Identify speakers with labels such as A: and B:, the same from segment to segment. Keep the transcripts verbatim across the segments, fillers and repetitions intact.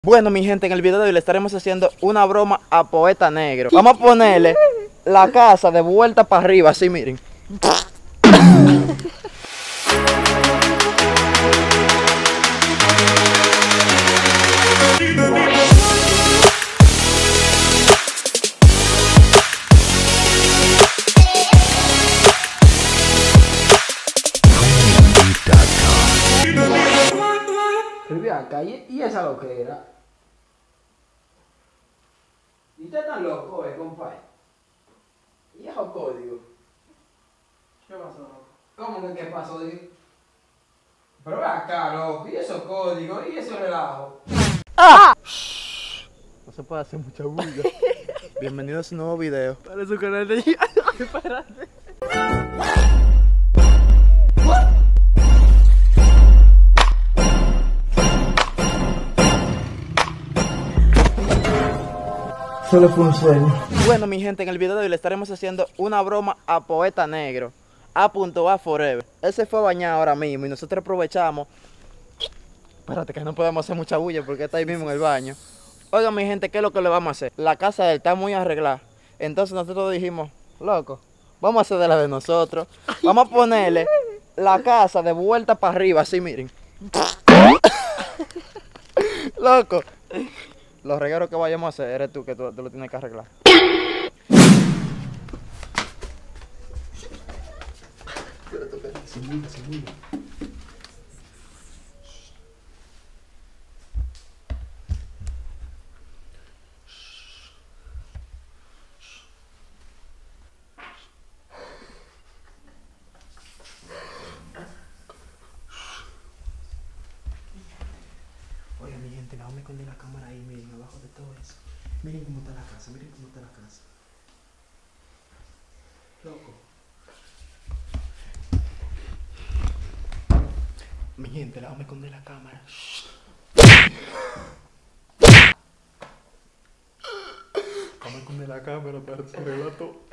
A: Bueno, mi gente, en el video de hoy le estaremos haciendo una broma a Poeta Negro. Vamos a ponerle la casa de vuelta para arriba, así miren. Acá, ¿y, y esa lo que era? ¿Y usted tan loco, eh, compadre? ¿Y esos códigos?
B: ¿Qué pasó, loco?
A: ¿Cómo que qué pasó? Pero ve acá, loco, ¿y esos códigos? ¿Y ese relajo? ¡Ah! No se puede hacer mucha bulla. Bienvenidos a su nuevo video.
B: Para su canal de... Espérate.
A: Solo fue un sueño. Bueno, mi gente, en el video de hoy le estaremos haciendo una broma a Poeta Negro. A A Forever. Él se fue a bañar ahora mismo y nosotros aprovechamos. Espérate, que no podemos hacer mucha bulla porque está ahí mismo en el baño. Oigan, mi gente, ¿qué es lo que le vamos a hacer? La casa de él está muy arreglada. Entonces nosotros dijimos, loco, vamos a hacer de la de nosotros. Vamos a ponerle la casa de vuelta para arriba, así miren. Loco. Los regueros que vayamos a hacer, eres tú que tú, tú lo tienes que arreglar. Oye, mi gente, vamos a esconder la cámara ahí, miren, abajo de todo eso. Miren cómo está la casa, miren cómo está la casa. Loco. Mi gente, la vamos a esconder la cámara. Vamos a esconder la cámara para arreglar todo.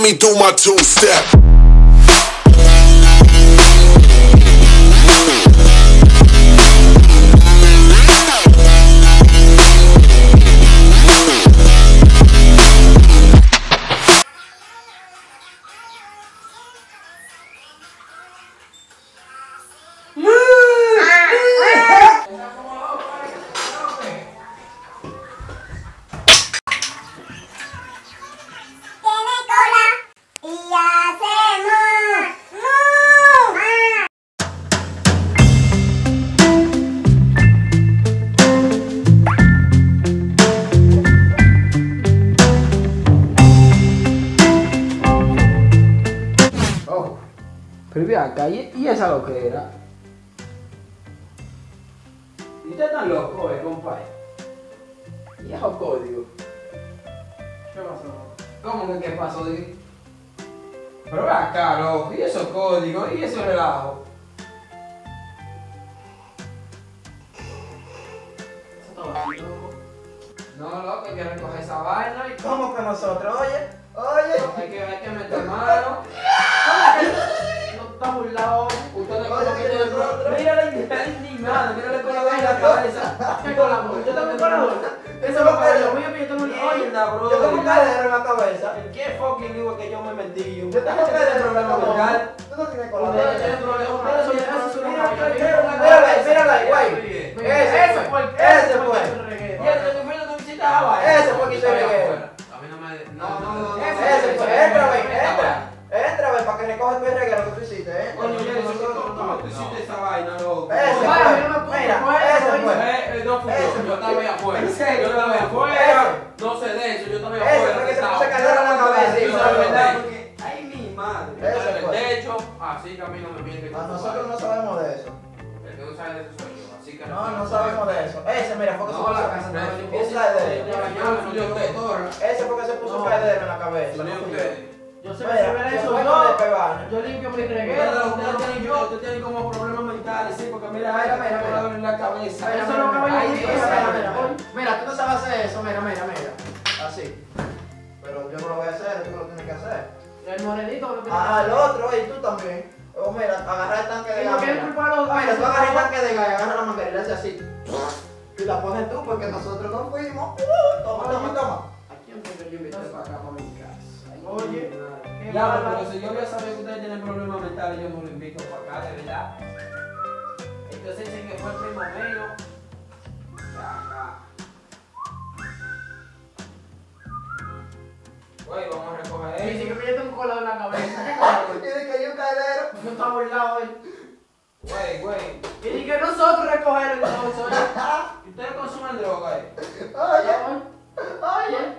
C: me do my two-step.
D: Pero ve acá, ¿y, y esa lo que era? ¿Y usted tan loco, eh, compadre? ¿Y esos códigos?
B: ¿Qué pasó?
D: ¿Cómo que qué pasó? Dije? Pero ve acá, loco, ¿y esos códigos? ¿Y ese relajo?
B: Eso estaba así, loco.
D: No, loco, hay que recoger esa vaina y
A: ¿Cómo que nosotros? Oye, oye.
D: hay que, hay que meter mano.
B: No está burlado.
D: Usted no
A: Oye,
D: conoce
A: que
D: el
A: nosotros-
D: pro- Mírale, está indignado, mírale con la vaina en la cabeza.
B: ¿Qué colador? Yo también colador. Eso es lo que yo mío, que yo tengo un. Oye,
D: Mierda, bro.
A: Yo tengo un cadero en la cabeza.
D: ¿En qué fucking digo que yo me metí?
A: Yo tengo un cadero en la
D: problema mental.
A: cabeza. Tú no tienes
D: Usted
A: colador.
D: tiene problemas mentales, oye, eso es una
B: Mira,
D: vaina.
B: mira,
A: Mírala ahí, mírala ahí, güey.
B: Ese
A: Ese
B: fue el que
A: ese fue.
D: Y el que tú fuiste, tú hiciste la vaina.
A: Ese fue que hizo el reguero.
D: A mí no me. No, no, no.
A: Ese fue. Entra, güey, entra. Entra, güey, para que recoja tu reguero que tú hiciste, ¿eh?
D: Coño, yo ¿cómo tú hiciste esa vaina, loco?
A: Ese
B: Vaya,
A: fue.
B: yo no me
A: Mira,
B: puedo,
A: ese
B: fue,
A: fue.
D: Eh, eh, no fui yo,
A: Ese
D: yo estaba ahí afuera.
A: ¿En serio?
D: Yo estaba ahí afuera. No sé de eso, yo estaba ahí
A: Ese
D: afuera.
A: fue que se
D: sentado.
A: puso cadera en la cabeza,
D: Yo
A: hijo
D: estaba
A: de
D: en el
A: verdad,
D: techo.
A: porque-
D: Ay, mi madre. Yo
A: Ese
D: estaba en el
A: fue.
D: techo, así que a mí no me miente.
A: A nosotros no sabemos de eso.
D: El que no sabe de eso soy yo, así que
A: No, no sabemos de eso. Ese, mira, fue que se
D: No,
A: puso
D: la casa no la limpieza.
A: un cadero.
D: Ya bañamos, no dio doctora.
A: Ese fue que se puso un
D: No.
A: cadero en la cabeza.
D: Salió
A: no fui
D: usted.
A: yo.
B: Yo sé que
A: Mira,
B: si hubiera
A: se
B: eso
A: fue
B: yo,
A: con el pebaño.
B: yo limpio mi
D: Ustedes
B: reguero.
D: ustedes tienen,
B: yo.
D: ustedes tienen como problemas mentales, sí, porque mira,
A: Mira,
D: hay
A: mira,
D: un
A: mira.
D: dolor en la cabeza.
B: Eso es lo que voy a
D: Ay,
B: decir.
D: Dios
A: Mira,
D: santo.
A: mira, mira. Mira, tú no sabes hacer eso, mira, mira, mira. Así. Pero yo no lo voy a hacer, tú lo tienes que hacer.
B: El morenito lo que
A: Ah, el otro, y tú también. O mira, agarra el tanque de
B: ¿Y
A: gas.
B: por qué
A: mira.
B: culpa a los-
A: Ah, mira, tú agarras el tanque de gas y agarras la manguera y le haces así. Y la pones tú porque nosotros no fuimos. Uh, toma, toma, toma.
D: ¿A quién fue que yo invité para acá, para mi casa? Ay,
B: Oye,
D: mi madre.
B: qué
D: Ya,
B: mala.
D: pero si yo voy a saber que ustedes tienen problemas mentales, yo no lo invito para acá, de verdad. Entonces dicen que fue el primo mío. Ya, acá. Güey, vamos a recoger
B: Y dice
D: eso.
B: que me tengo un colador en la cabeza. ¿Qué colador?
A: Y de que hay un cadero.
B: No está burlado hoy.
D: Güey, güey.
B: Y dice que nosotros recoger el negocio.
D: ¿Y ustedes consumen droga, eh?
A: Oye,
B: Oye.
A: oye.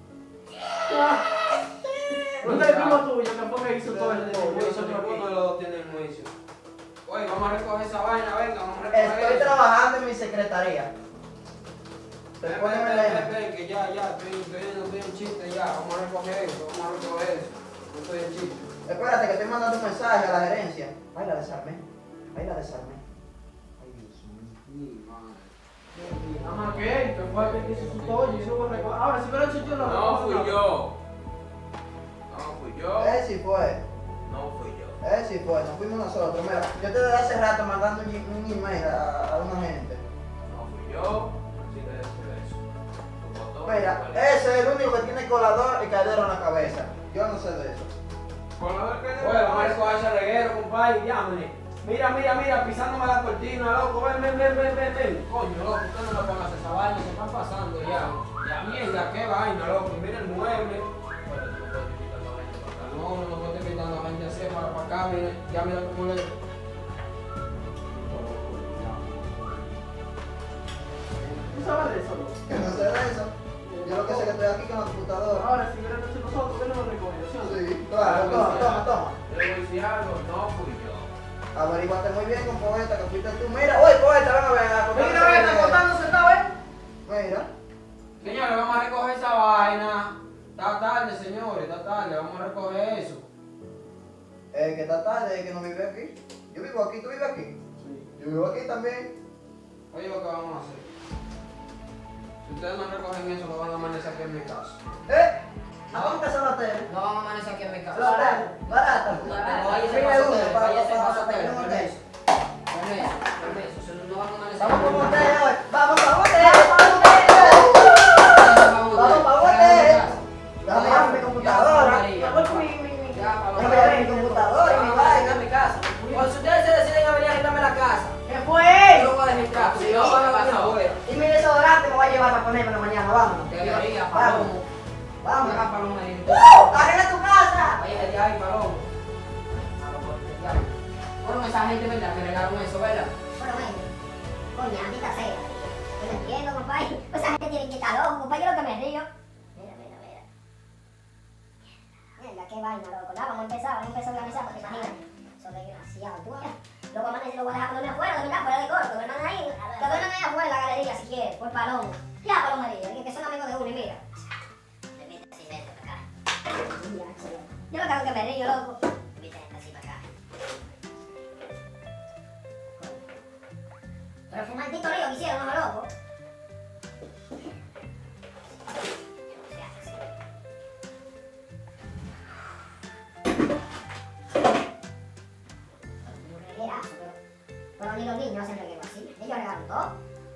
B: ¿Dónde es el primo tuyo que fue que hizo todo el
D: Yo
B: negocio?
D: soy ninguno de los dos tienen juicio. Güey, vamos a recoger esa vaina, venga, vamos a recoger
A: Estoy
D: eso.
A: trabajando en mi secretaría.
D: Ven,
A: Después de
D: ven,
A: Melena.
D: ven, ven, que ya, ya, estoy, estoy, estoy en chiste ya, vamos a recoger eso, vamos a recoger eso. No estoy en chiste.
A: Espérate, que estoy mandando un mensaje a la gerencia. Ay, la desarmé. Ay, la desarmé. Ay, Dios mío.
D: Mi madre.
B: Nada más que él, que fue el que hizo su pollo y supo recoger. Ahora, si hubiera hecho yo, no
D: No fui yo. No fui yo.
A: Él sí fue.
D: No fui yo.
A: Él sí fue. Nos fuimos nosotros. Mira, yo te desde hace rato mandando un, un email a, a una gente.
D: No fui yo. Así que decir eso. Tu botón,
A: Mira,
D: tu paleta.
A: ese es el único que tiene colador y cadero en la cabeza. Yo no sé de eso.
D: Bueno, vamos a recoger ese reguero, compadre, llámale. Mira, mira, mira, pisándome la cortina, loco, ven, ven, ven, ven, ven, ven. Coño, loco, usted no me ponga a hacer esa vaina, se están pasando ya. Ya mierda, qué vaina, loco, mira el mueble. No, no, no estoy quitando la gente así para, para acá, mire, ya mira cómo le...
B: ¿Tú sabes de eso, no?
A: Que no sé de eso. Yo lo que sé es que estoy aquí con la computadora.
B: Ahora, si hubiera hecho nosotros, ¿qué nos recogió? ¿Sí o no?
A: Sí, claro, toma, toma, toma.
D: Yo le voy a decir algo, no fui yo.
A: Averiguate muy bien con Poeta que fuiste tú. Mira, oye, Poeta, ven a ver. a contar
B: Mira, ven,
A: ese-
B: está contándose esta vez.
A: Mira.
D: Señores, vamos a recoger esa vaina. Está tarde, señores, está tarde, vamos a recoger eso.
A: Eh, que está tarde, que no vive aquí. Yo vivo aquí, ¿tú vives aquí?
B: Sí.
A: Yo vivo aquí también.
D: Oye, lo que vamos a hacer. Si ustedes no recogen eso, lo van a amanecer aquí en mi casa.
A: ¿Eh?
C: ¿A cómo que son hoteles?
D: No vamos a amanecer aquí en mi casa.
C: Los hoteles, barato.
D: Váyase para su hotel, váyase para su hotel. Permiso. Permiso, permiso. No vamos a amanecer.
C: Vamos para un hotel hoy. Vamos para un hotel. Vamos para un hotel. Vamos para un hotel. Dame mi computadora. Dame mi computadora y mi vaina.
D: mi casa. Cuando ustedes se deciden a venir a arreglarme la casa,
C: ¿Qué fue?
D: yo lo voy a dejar entrar. Si no, van a venir afuera.
C: Y mi desodorante me voy a llevar para ponérmelo mañana. Vámonos.
D: Debería,
C: Vamos.
D: Palomo.
C: Vamos.
D: Venga, Palomo.
C: ¡Uh! ¡Arregla tu casa!
D: Vaya de ahí, Palomo. Fueron esa gente, ¿verdad? Que regalaron eso, ¿verdad?
E: Bueno, bueno, coño, maldita sea. Yo no entiendo, compadre. Pues esa gente tiene que estar loco, compadre. Yo lo que me río. Mira, mira, mira. Mierda, qué vaina, loco. Nada, vamos a empezar, vamos a empezar a organizar, porque imagínate. Eso es desgraciado. Tú, mira. Luego, amanecer, lo voy a dejar ponerme afuera, de verdad, fuera de coro. Que duerman ahí. Que duerman ahí afuera en la galería, si quieres, por Palomo. Ya, Palomería, que son amigos de uno y mira. Te metes así, vete para acá. Yo lo que hago es que me río, loco. Te metes así para acá. Pero fue un maldito lío que hicieron, no loco. Un reguerazo, pero, pero ni los niños hacen reguero así. Ellos regaron todo.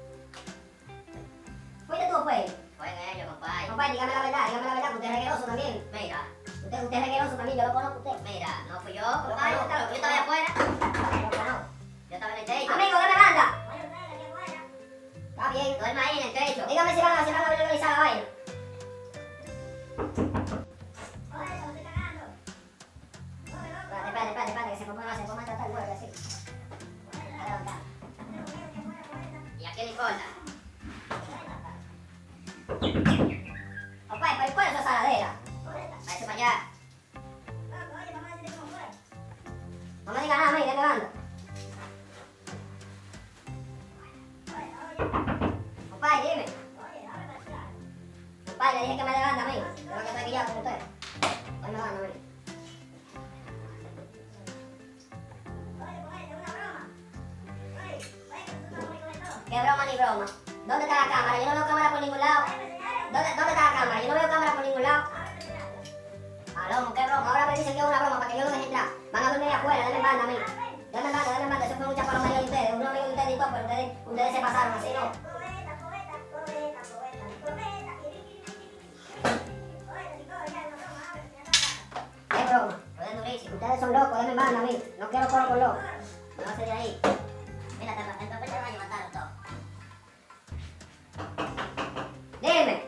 E: ¿Fuiste tú o fue él? Fue ellos, compadre. Compadre, dígame la verdad, dígame la verdad, que usted es regueroso también. Mira. Usted, usted es regueroso también, yo lo conozco a usted. Mira, no fui yo, compadre, yo estaba, yo estaba allá afuera. Yo conozco. Yo estaba en el techo. Amigo, ¿dónde manda? Está bien, duerme ahí en el techo. Dígame si van a, si van a organizar la vaina. Espérate, espérate, espérate, espérate, que se ponga, se ponga a tratar el mueble así. A levantar. ¿Y a quién le importa? Papá, ¿pero cuál es esa saladera? Váyase para allá. No me diga nada, me déme banda. Compadre, dime. Compadre, le dije que me dé banda a mí. Yo lo que estoy aquí ya con usted. Hoy me banda a mí. ¿Qué broma ni broma? ¿Dónde está la cámara? Yo no veo cámara por ningún lado. ¿Dónde, dónde está la cámara? Yo no veo cámara por ningún lado. Palomo, qué broma. Ahora me dicen que es una broma para que yo lo deje entrar. Van a dormir afuera, denme banda a mí. Denme banda, denme banda. Eso fue mucha palomería de ustedes. Unos amigos de ustedes y todo, pero ustedes, ustedes se pasaron así, ¿no? ¿Qué broma? Ustedes durísimos. Ustedes son locos, denme banda a mí. No quiero coro con loco. No va a ser de ahí. Mira, el papel de baño mataron todo. Dime.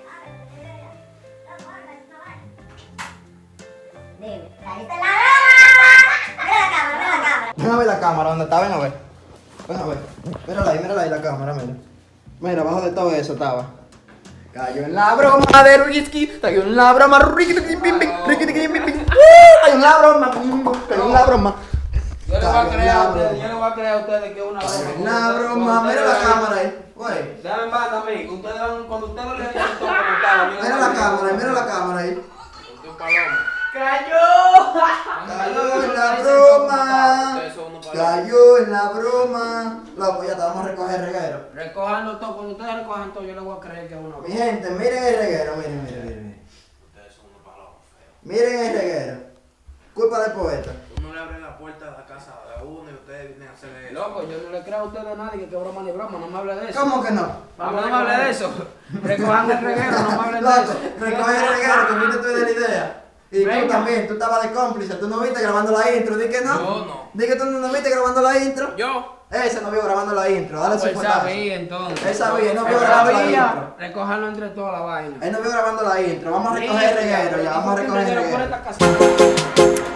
E: Dime. Ahí está la broma. Mira la cámara, mira la cámara.
A: Ven a ver la cámara, ¿dónde está? Ven a ver. Ven a ver. Mírala ahí, mírala ahí la cámara, mira. Mira, abajo de todo eso estaba. Cayó en la broma de Ruiski, cayó en la broma, Ricky, Ricky, Ricky, Ricky, Ricky, Ricky, cayó en la broma, cayó en la broma.
D: Yo le voy a creer a ustedes, yo le voy a creer a ustedes que es una broma.
A: Cayó en la broma, mira la cámara ahí, güey.
D: Déjame banda a mí, ustedes van, cuando ustedes lo lean todo comentado.
A: Mira la cámara, mira la cámara ahí.
D: Usted un palomo.
C: ¡Cayó!
A: Cayó en la broma. Cayó en la broma. Loco, ya te vamos a recoger el reguero.
D: Recojanlo todo, cuando ustedes recojan todo, yo le voy a creer que es una broma.
A: Mi gente, miren el reguero, miren, miren, miren.
D: Ustedes son unos palomos feos.
A: Miren el reguero. Culpa del poeta.
F: Uno le abre la puerta a la casa de uno y ustedes vienen a hacer eso.
D: Loco, yo no le creo a ustedes a nadie que es broma ni broma, no me hable de eso.
A: ¿Cómo que no?
D: Vamos, no me hable de eso. Recojan el reguero, no me hablen de
A: Loco,
D: eso.
A: recoge el reguero, que viste tú de la idea. Y tú
D: Venga.
A: también, tú estabas de cómplice, tú no viste grabando la intro, di que no.
F: Yo no.
A: Di que tú no viste grabando la intro.
F: Yo.
A: Ese no vio grabando la intro, dale su
D: Pues
A: fuetazo.
D: sabía entonces.
A: Él sabía, él no vio
D: Él
A: grabando la
D: sabía.
A: intro.
D: Recogerlo entre toda la vaina.
A: Él no vio grabando la intro, vamos a recoger el reguero ya, vamos a recoger el
D: por
A: reguero.
D: esta casa.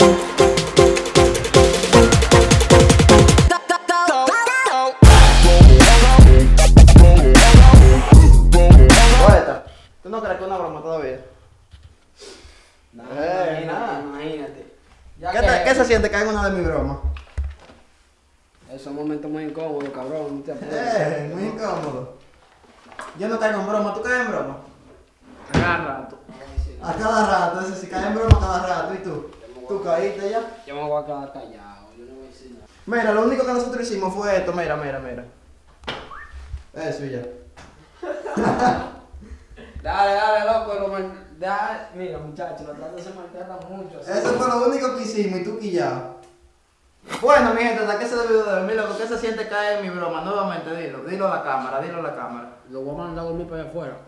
A: Poeta, ¿tú no crees que es una broma todavía?
D: No,
A: Eh,
D: imagínate,
A: nada.
D: imagínate. Ya
A: ¿Qué,
D: que
A: te- ¿Qué se siente caer en una de mis bromas?
D: Esos son momentos muy incómodos, cabrón. No te apures.
A: Eh, muy incómodo. Yo no caigo en broma, ¿tú caes en broma?
D: Cada rato.
A: A cada rato, ese si cae en broma a cada rato, ¿y tú? ¿Tú caíste ya?
D: Yo me voy a quedar callado, yo no voy a decir nada.
A: Mira, lo único que nosotros hicimos fue esto, mira, mira, mira. Eso y ya.
D: Dale, dale, loco, como el- deja, mira muchachos, los tratos se maltratan mucho. así.
A: Eso fue lo único que hicimos y tú quillado. Bueno, mi gente, hasta que se debió de dormir, lo que se siente caer en mi broma, nuevamente, dilo, dilo a la cámara, dilo a la cámara.
D: Lo voy a mandar a dormir para allá afuera.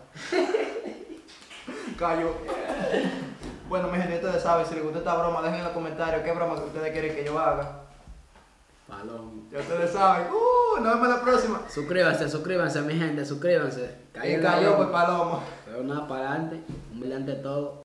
A: Callo. Bueno, mi gente, ustedes saben, si les gustó esta broma, dejen en los comentarios qué broma que ustedes quieren que yo haga.
D: Palón.
A: Ya ustedes saben. Uh, nos vemos la próxima.
D: Suscríbanse, suscríbanse mi gente, suscríbanse.
A: Y cayó pues palomo.
D: Pero nada para adelante, humilde ante todo.